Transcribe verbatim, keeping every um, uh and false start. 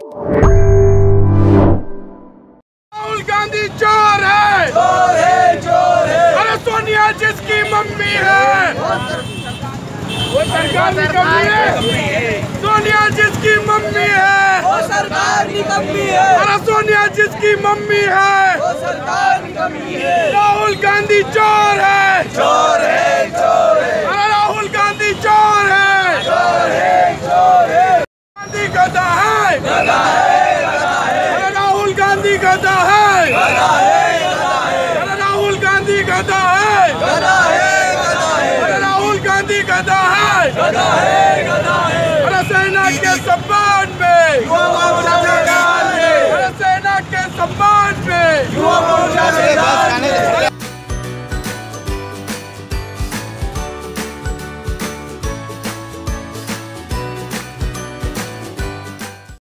राहुल गांधी चोर है, चोर है, चोर है। अरे सोनिया जिसकी मम्मी है, वो सरकार निकम्मी है। सोनिया जिसकी मम्मी है, वो सरकार निकम्मी है। अरे सोनिया जिसकी मम्मी है, वो सरकार निकम्मी है। राहुल गांधी चोर है, चोर है, चोर है। अरे राहुल गांधी चोर है, चोर है, चोर है। गांधी गधा है,